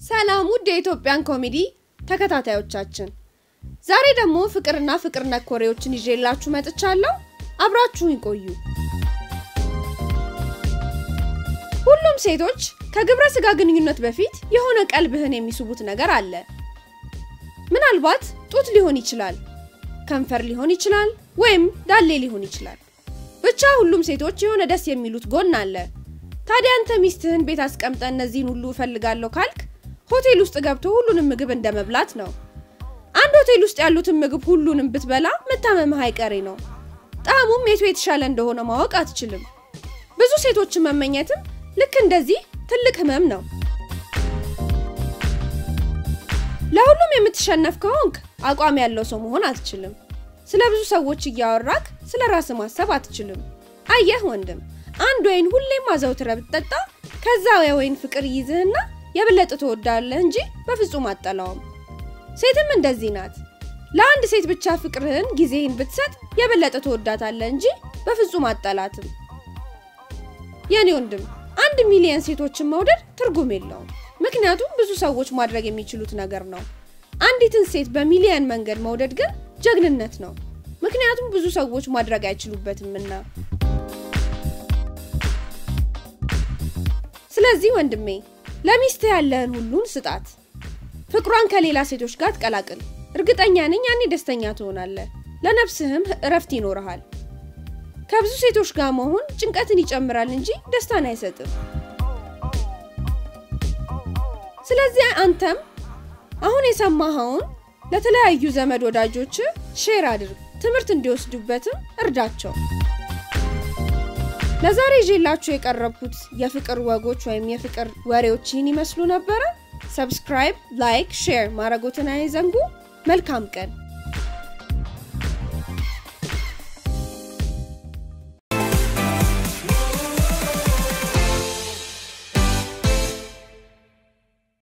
ሰላም ውድ የኢትዮጵያን ኮሜዲ ተከታታዮቻችን ዛሬ ደግሞ ፍቅርና ፍቅር ነክ ወሬዎችን ይዤላችሁ መጥቻለሁ አብራችሁን ቆዩ ሁሉም ሴቶች ከግብረ ስጋ ግንኙነት በፊት የሆነ ቀልብህን የሚስቡት ነገር አለ ምናልባት ጡት ሊሆን ይችላል ከንፈር ሊሆን ይችላል ወይም ዳሌ ሊሆን ይችላል ብቻ ሁሉም ሴቶች የሆነ ደስ የሚሉት ጎን አለ ታዲያ አንተ ሚስትህን ቤት አስቀምጠ እነዚህን ሁሉ ፈልጋለሁ ካልክ ሆቴል ውስጥ ገብቶ ሁሉንም ምግብ እንደመብላት ነው አንድ ሆቴል ውስጥ ያሉትን ምግብ ሁሉንም ብትበላ መታመምህ አይቀሬ ነው ጣሙም የቱ የተሻለ እንደሆነ ማወቅ አትችልም ብዙ ሴቶችን መመኘትም ልክ እንደዚህ ትልቅ ህመም ነው ለሁሉም የምትሸነፍ ከሆንክ አቋም ያለው ሰው መሆን አትችልም ስለ ብዙ ሰዎች እያወራክ ስለ ራስ ማሰብ አትችልም አየህ ወንድም አንድ ወይን ሁሌም አዘውትረ ብትጠጣ ከዛው የወይን ፍቅር ይዝህና የበለጠ ተወዳለህ እንጂ በፍጹም አጠላውም ሴትም እንደዚህ ናት ለአንድ ሴት ብቻ ፍቅርህን ጊዜህን ብትሰጥ የበለጠ ተወዳታለህ እንጂ በፍጹም አጠላትም የኔ ወንድም 1 ሚሊዮን ሴቶችን መውደድ ትርጉም የለውም ምክንያቱም ብዙ ሰዎች ማድረግ የሚችሉት ነገር ነው አንዲትን ሴት በሚሊዮን መንገድ መውደድ ግን ጀግንነት ነው ምክንያቱም ብዙ ሰዎች ማድረግ አይችሉበትምና ስለዚህ ወንድሜ ለሚስት ያለህን ሁሉን ስጣት ፍቅሯን ከሌላ ሴቶች ጋር ተቀላቅል እርግጠኛ ነኝ ያኔ ደስተኛ ትሆናለህ ለነፍስህም እረፍት ይኖርሃል ከብዙ ሴቶች ጋር መሆን ጭንቀትን ይጨምራል እንጂ ደስታን አይሰጥም ስለዚህ አንተም አሁን የሰማኸውን ለተለያዩ ዘመድ ወዳጆች ሼር አድርግ ትምርት እንዲወስዱበትም እርዳቸው ለዛሬ ይዤላችሁ የቀረብኩት የፍቅር ወጎች ወይም የፍቅር ወሬዎችን ይመስሉ ነበር ሰብስክራይብ ላይክ ሼር ማድረጎትን አይዘንጉ መልካም ቀን